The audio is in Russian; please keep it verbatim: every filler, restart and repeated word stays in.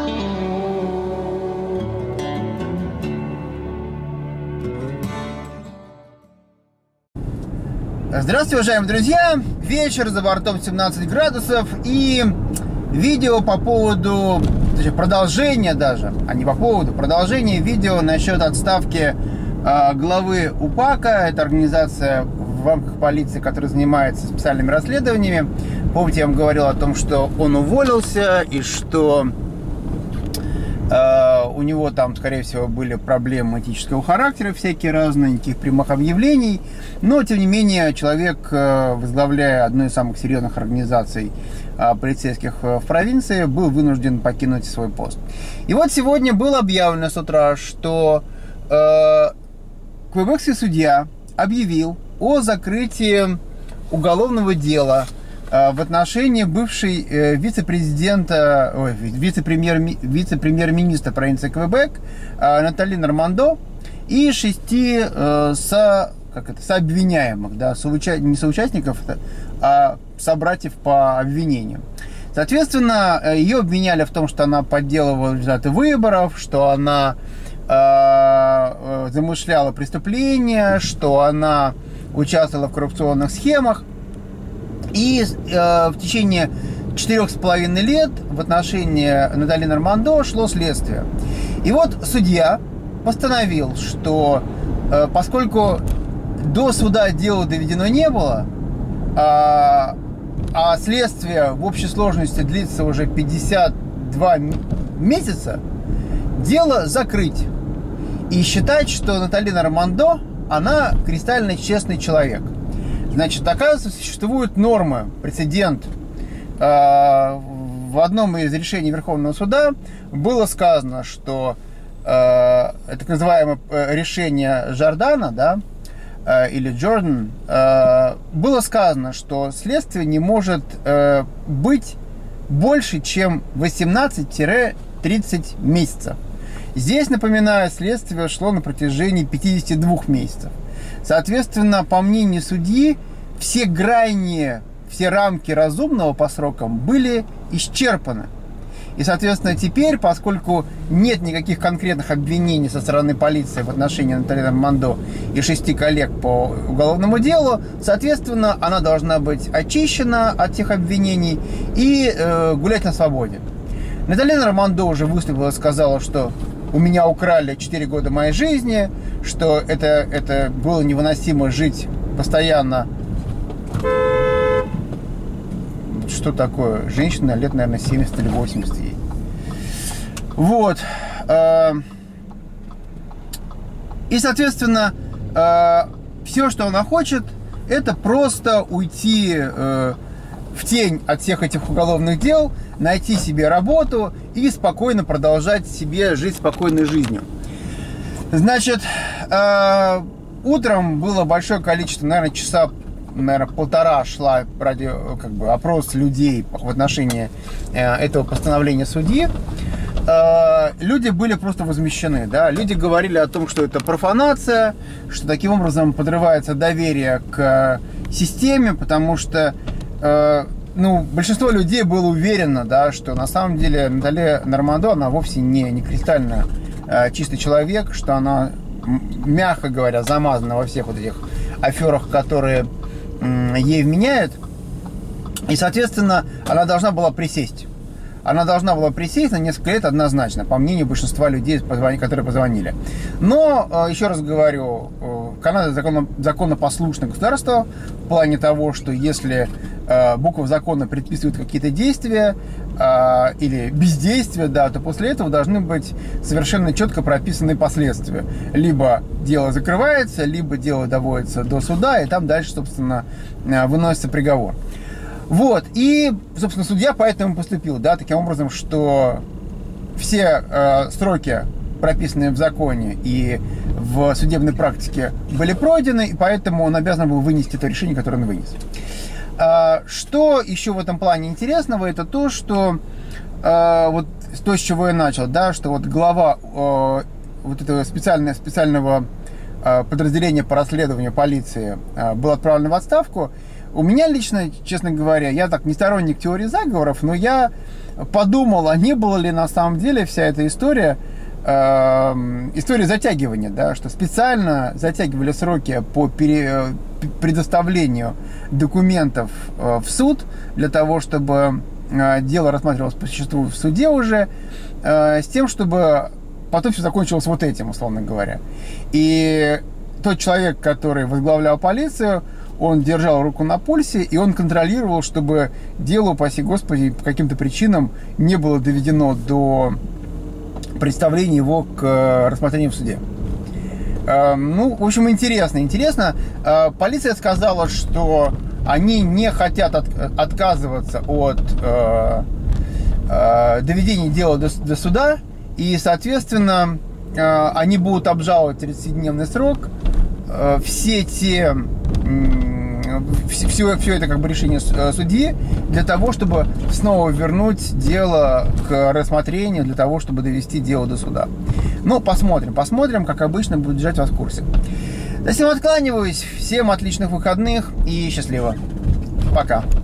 Здравствуйте, уважаемые друзья! Вечер, за бортом семнадцать градусов, и видео по поводу, точнее, продолжения даже, а не по поводу, продолжения видео насчет отставки э, главы УПАКа. Это организация в рамках полиции, которая занимается специальными расследованиями. Помните, я вам говорил о том, что он уволился и что э, у него там, скорее всего, были проблемы этического характера, всякие разные, никаких прямых объявлений. Но, тем не менее, человек, э, возглавляя одну из самых серьезных организаций э, полицейских в провинции, был вынужден покинуть свой пост. И вот сегодня было объявлено с утра, что э, квебекский судья объявил о закрытии уголовного дела в отношении бывшей вице-президента, ой, вице-премьер, вице-премьер-министра провинции Квебек Натали Нормандо и шести э, со, как это, сообвиняемых, да, соуча, не соучастников, а собратьев по обвинению. Соответственно, ее обвиняли в том, что она подделывала результаты выборов, что она э, замышляла преступления, что она участвовала в коррупционных схемах. И э, в течение четырех с половиной лет в отношении Натали Нормандо шло следствие. И вот судья постановил, что э, поскольку до суда дело доведено не было, а, а следствие в общей сложности длится уже пятьдесят два месяца, дело закрыть. И считать, что Натали Нормандо, она кристально честный человек. Значит, оказывается, существуют нормы, прецедент. В одном из решений Верховного суда было сказано, что так называемое решение Жордана, да, или Джордан, было сказано, что следствие не может быть больше, чем восемнадцать-тридцать месяцев. Здесь, напоминаю, следствие шло на протяжении пятидесяти двух месяцев. Соответственно, по мнению судьи, все грани, все рамки разумного по срокам были исчерпаны. И, соответственно, теперь, поскольку нет никаких конкретных обвинений со стороны полиции в отношении Натали Нормандо и шести коллег по уголовному делу, соответственно, она должна быть очищена от тех обвинений и э, гулять на свободе. Натали Нормандо уже выступила и сказала, что у меня украли четыре года моей жизни, что это, это было невыносимо жить постоянно. Что такое? Женщина лет, наверное, семьдесят или восемьдесят ей. Вот. И, соответственно, все, что она хочет, это просто уйти в тень от всех этих уголовных дел, найти себе работу и спокойно продолжать себе жить спокойной жизнью. Значит, э, утром было большое количество, наверное, часа, наверное, полтора шла радио, как бы, опрос людей в отношении э, этого постановления судьи. Э, люди были просто возмущены, да, люди говорили о том, что это профанация, что таким образом подрывается доверие к системе, потому что ну, большинство людей было уверено, да, что на самом деле Натали Нормандо, она вовсе не, не кристально э, чистый человек, что она, мягко говоря, замазана во всех вот этих аферах, которые э, ей вменяют. И, соответственно, она должна была присесть. Она должна была присесть на несколько лет однозначно, по мнению большинства людей, которые позвонили. Но, еще раз говорю, Канада законно, законопослушное государство в плане того, что если буква закона предписывает какие-то действия или бездействия, да, то после этого должны быть совершенно четко прописаны последствия. Либо дело закрывается, либо дело доводится до суда, и там дальше, собственно, выносится приговор. Вот, и, собственно, судья поэтому поступил, да, таким образом, что все э, сроки, прописанные в законе и в судебной практике, были пройдены, и поэтому он обязан был вынести то решение, которое он вынес. Э, что еще в этом плане интересного, это то, что э, вот то, с чего я начал, да, что вот глава э, вот этого специального, специального э, подразделения по расследованию полиции э, был отправлен в отставку. У меня лично, честно говоря, я так не сторонник теории заговоров, но я подумал, а не было ли на самом деле вся эта история э, история затягивания, да, что специально затягивали сроки по пере, предоставлению документов э, в суд для того, чтобы э, дело рассматривалось по существу в суде уже, э, с тем, чтобы потом все закончилось вот этим, условно говоря. И тот человек, который возглавлял полицию, он держал руку на пульсе, и он контролировал, чтобы дело, упаси Господи, по каким-то причинам не было доведено до представления его к рассмотрению в суде. Ну, в общем, интересно. Интересно. Полиция сказала, что они не хотят от, отказываться от э, э, доведения дела до, до суда, и, соответственно, э, они будут обжаловать тридцатидневный срок. Э, все те... Все, все это как бы решение судьи для того, чтобы снова вернуть дело к рассмотрению, для того, чтобы довести дело до суда. Ну, посмотрим, посмотрим, как обычно, буду держать вас в курсе. За всем откланиваюсь, всем отличных выходных и счастливо. Пока.